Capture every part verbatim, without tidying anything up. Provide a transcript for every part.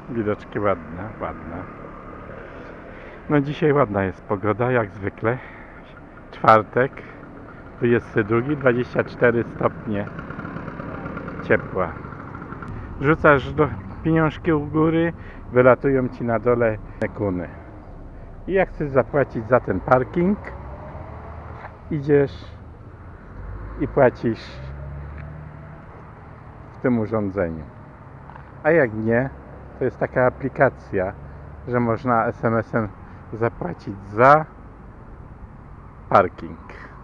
Widoczki ładne, ładne. No dzisiaj ładna jest pogoda, jak zwykle. Czwartek, dwudziesty drugi, dwadzieścia cztery stopnie ciepła. Rzucasz do pieniążki u góry, wylatują ci na dole kuny. I jak chcesz zapłacić za ten parking, idziesz i płacisz w tym urządzeniu. A jak nie, to jest taka aplikacja, że można es em esem zapłacić za parking.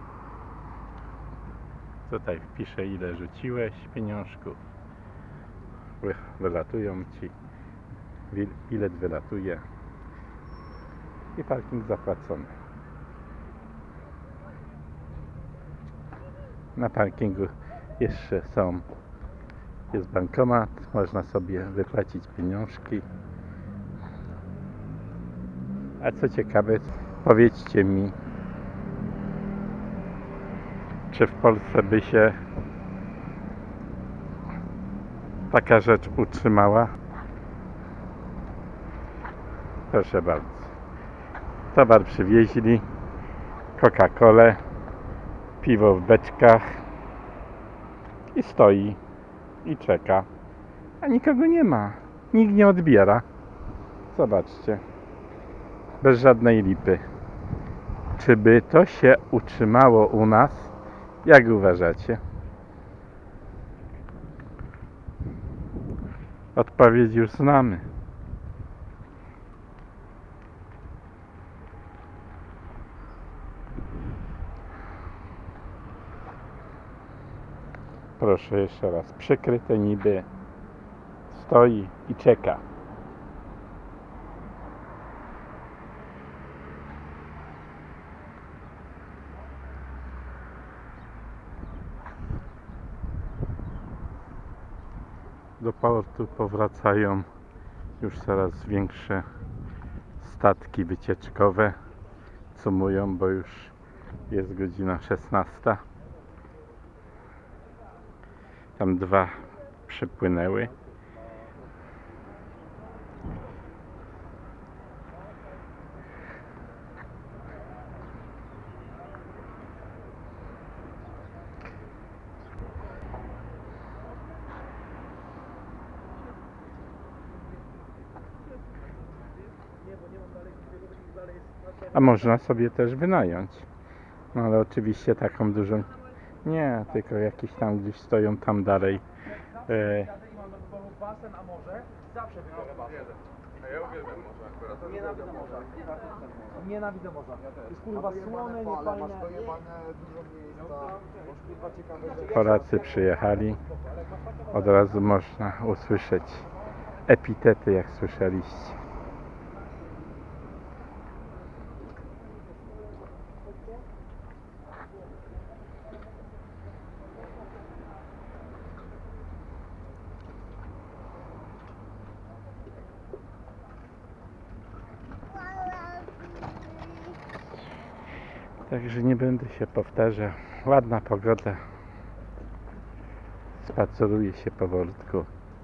Tutaj wpiszę, ile rzuciłeś pieniążków. Wylatują ci, bilet wylatuje i parking zapłacony. Na parkingu jeszcze są jest bankomat, można sobie wypłacić pieniążki. A co ciekawe, powiedzcie mi, czy w Polsce by się taka rzecz utrzymała? Proszę bardzo. Towar przywieźli, Coca-Colę, piwo w beczkach i stoi i czeka, a nikogo nie ma, nikt nie odbiera. Zobaczcie, bez żadnej lipy. Czy by to się utrzymało u nas? Jak uważacie? Odpowiedź już znamy. Proszę jeszcze raz, przykryte niby, stoi i czeka. Do portu powracają już coraz większe statki wycieczkowe, sumują, bo już jest godzina szesnasta. Tam dwa przypłynęły. A można sobie też wynająć. No ale oczywiście taką dużą... Nie, tylko jakieś tam gdzieś stoją tam dalej. E... Basen, a morze? Zawsze wybiorę basen. A ja uwielbiam morze akurat. Nienawidzę morza. Nienawidzę morza. Jest kurwa słone, Masz niefajne. dojebane dużo miejsca. Masz kurwa ciekawe rzeczy. Polacy przyjechali. Od razu można usłyszeć epitety, jak słyszeliście. Także nie będę się powtarzał. Ładna pogoda. Spaceruje się powolutku.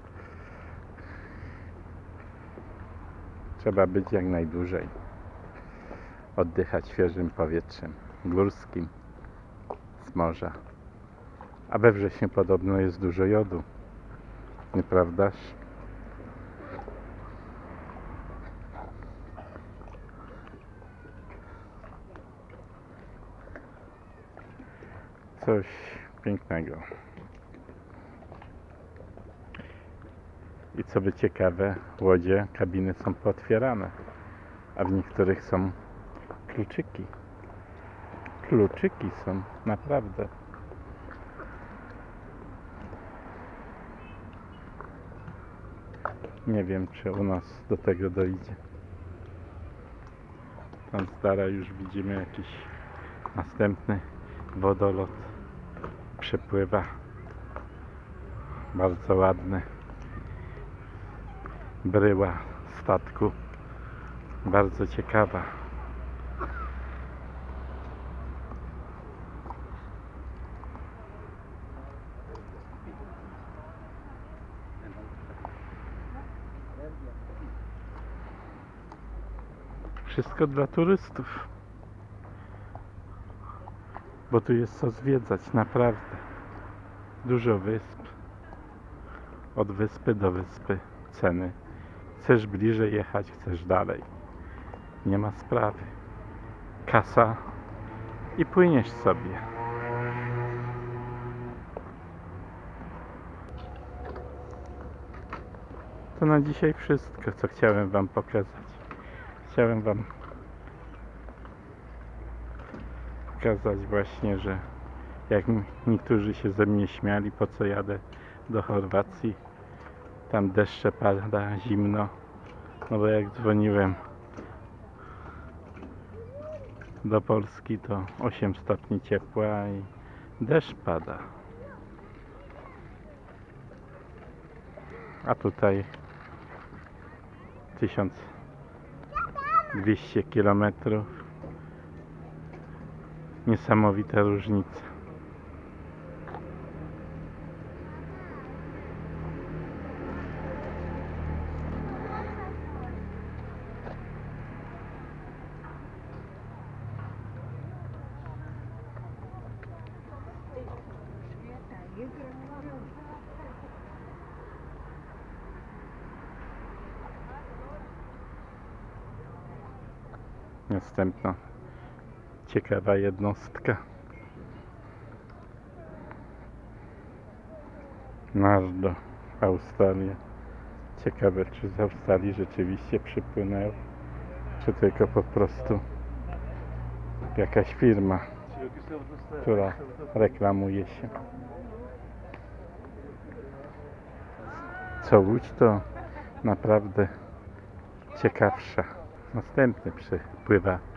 Trzeba być jak najdłużej. Oddychać świeżym powietrzem górskim z morza. A we wrześniu podobno jest dużo jodu. Nieprawdaż? Coś pięknego. I co by ciekawe, łodzie, kabiny są pootwierane, a w niektórych są kluczyki. Kluczyki są, naprawdę. Nie wiem, czy u nas do tego dojdzie. Tam z dala już widzimy jakiś następny wodolot. Przepływa. Bardzo ładny. Bryła statku. Bardzo ciekawa. Wszystko dla turystów. Bo tu jest co zwiedzać, naprawdę. Dużo wysp. Od wyspy do wyspy ceny. Chcesz bliżej jechać, chcesz dalej. Nie ma sprawy. Kasa i płyniesz sobie. To na dzisiaj wszystko, co chciałem wam pokazać. Chciałem wam pokazać właśnie, że jak niektórzy się ze mnie śmiali, po co jadę do Chorwacji. Tam deszcze pada, zimno. No bo jak dzwoniłem do Polski, to osiem stopni ciepła i deszcz pada. A tutaj tysiąc dwieście kilometrów. Niesamowita różnica. Następna ciekawa jednostka. Nardo, Australia. Ciekawe, czy z Australii rzeczywiście przypłynęło, czy tylko po prostu jakaś firma, która reklamuje się. Co Łódź, to naprawdę ciekawsza. Następny przypływa